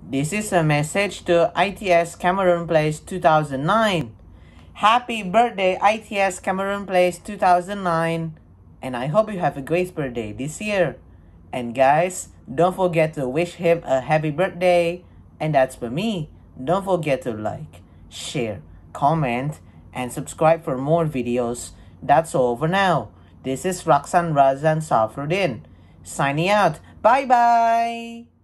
This is a message to ITS Cameron Place 2009. Happy birthday ITS Cameron Place 2009. And I hope you have a great birthday this year. And guys, don't forget to wish him a happy birthday. And that's for me. Don't forget to like, share, comment, and subscribe for more videos. That's all for now. This is Raksan Razan Safruddin signing out. Bye bye.